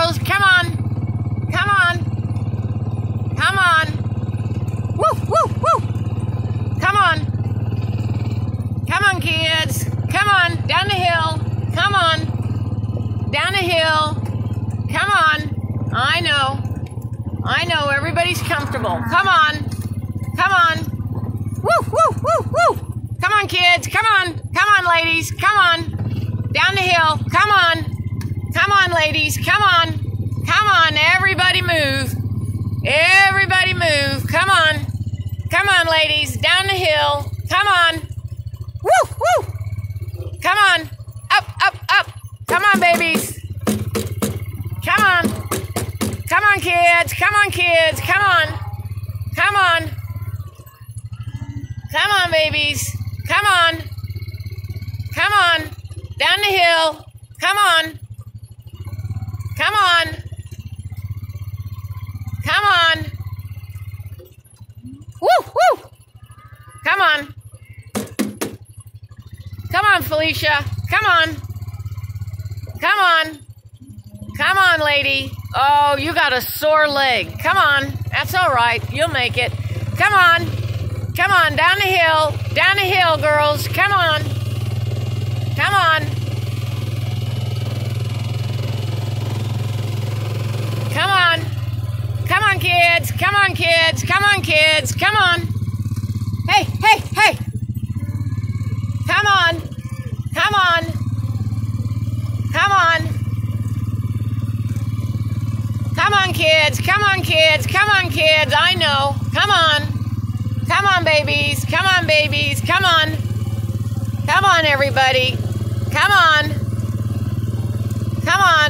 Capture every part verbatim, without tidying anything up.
girls. Come on. Come on. Come on. Woo, woo, woo. Come on. Come on, kids. Come on. Down the hill. Come on. Down the hill. Come on. I know. I know. Everybody's comfortable. Come on. Come on. Woo, woo, woo, woo. Come on, kids. Come on. Come on, ladies. Come on. Down the hill. Come on. Come on, ladies. Come on. Come on. Everybody move. Everybody move. Come on. Come on, ladies. Down the hill. Come on. Woo, woo. Come on. Up, up, up. Come on, babies. Come on. Come on, kids. Come on, kids. Come on. Come on. Come on, babies. Come on. Come on. Down the hill. Come on. Come on. Come on. Woo, woo. Come on. Come on, Felicia. Come on. Come on. Come on, lady. Oh, you got a sore leg. Come on. That's all right. You'll make it. Come on. Come on. Down the hill. Down the hill, girls. Come on. Come on. Come on. Come on, kids. Come on, kids. Come on, kids. Come on. Hey, hey, hey. Come on. Come on. Come on. Come on, kids. Come on, kids. Come on, kids. I know. Come on. Come on, babies. Come on, babies. Come on. Come on, everybody. Come on. Come on.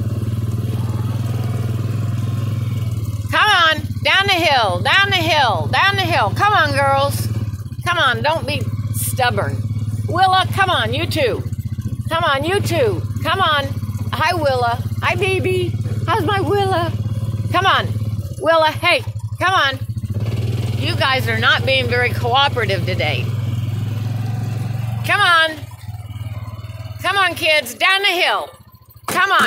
Come on. Down the hill. Down the hill. Down the hill. Come on, girls. Come on. Don't be stubborn. Willa, come on. You too. Come on. You too. Come on. Hi, Willa. Hi, baby. How's my Willa? Come on. Willa, hey. Come on. You guys are not being very cooperative today. Come on. Come on, kids. Down the hill. Come on.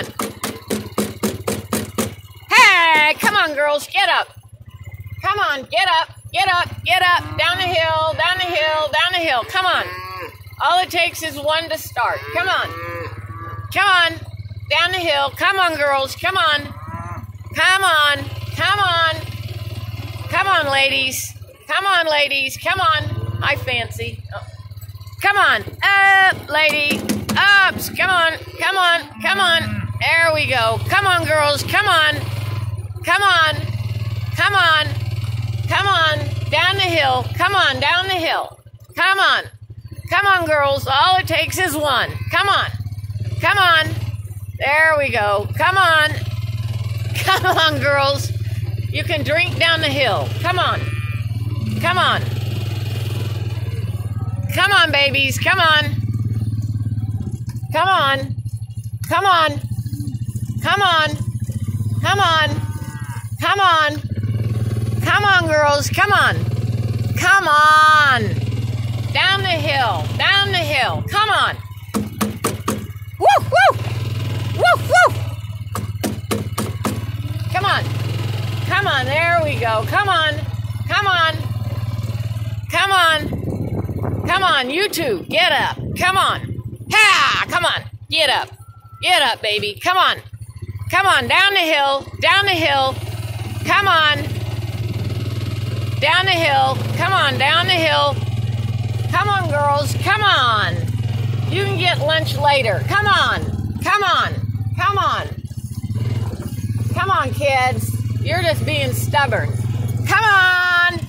Hey, come on, girls. Get up. Come on. Get up. Get up. Get up. Down the hill. Down the hill. Down the hill. Come on. All it takes is one to start. Come on. Come on. Down the hill. Come on, girls. Come on. Come on. Come on. Come on, ladies. Come on, ladies. Come on. Hi, Fancy. Oh. Come on. Up, lady. Ups. Come on. Come on. Come on. There we go. Come on, girls. Come on. Come on. Come on. Come on. Down the hill. Come on. Down the hill. Come on. Come on, girls. All it takes is one. Come on. Come on. There we go. Come on. Come on, girls. You can drink down the hill. Come on. Come on. Come on, babies. Come on. Come on. Come on. Come on. Come on. Come on. Come on, girls. Come on. Come on. Down the hill. Down the hill. Come on. Woo, woo. Woo, woo. Come on. Come on. There we go. Come on. Come on. Come on. Come on. You two. Get up. Come on. Ha! Come on. Get up. Get up, baby. Come on. Come on. Down the hill. Down the hill. Come on. Down the hill. Come on. Down the hill. Come on, girls. Come on. You can get lunch later. Come on. Come on. Come on. Come on, kids. You're just being stubborn. Come on.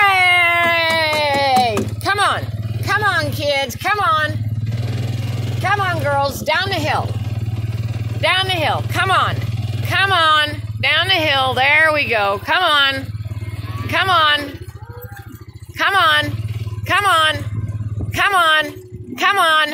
Hey. Come on. Come on, kids. Come on. Come on, girls. Down the hill. Down the hill. Come on. Come on. Down the hill. There we go. Come on. Come on. Come on. Come on. Come on. Come on.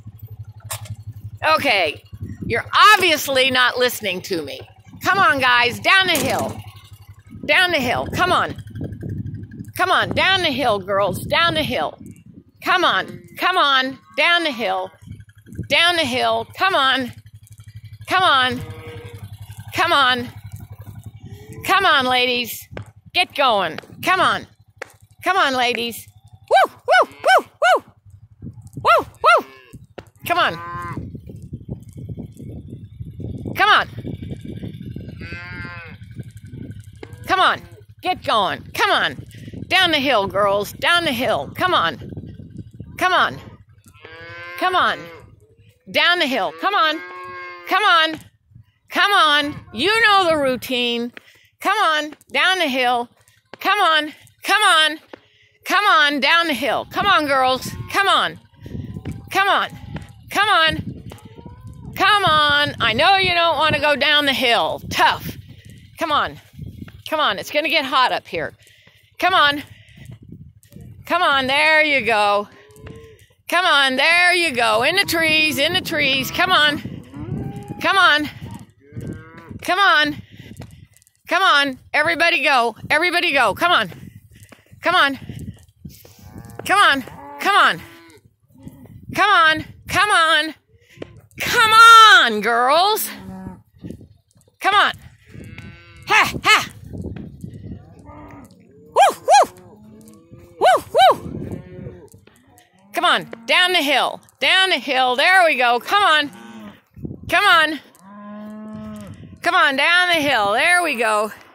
Okay. You're obviously not listening to me. Come on, guys. Down the hill. Down the hill. Come on. Come on. Down the hill, girls. Down the hill. Come on. Come on. Down the hill. Down the hill. Come on. Come on. Come on. Come on, ladies. Get going. Come on. Come on, ladies. Woo, woo, woo, woo. Woo, woo. Come on. Come on. Come on. Get going. Come on. Down the hill, girls. Down the hill. Come on. Come on. Come on. Down the hill. Come on. Come on. Come on. You know the routine. Come on. Down the hill. Come on. Come on. Come on. Down the hill. Come on, girls. Come on. Come on. Come on. Come on. I know you don't want to go down the hill. Tough. Come on. Come on. It's going to get hot up here. Come on. Come on. There you go. Come on. There you go. In the trees. In the trees. Come on. Come on. Come on. Come on. Everybody go. Everybody go. Come on. Come on. Come on. Come on. Come on. Come on. Come on, girls. Come on. Ha, ha. Woo, woo. Woo, woo. Come on. Down the hill. Down the hill. There we go. Come on. Come on. Come on, down the hill. There we go.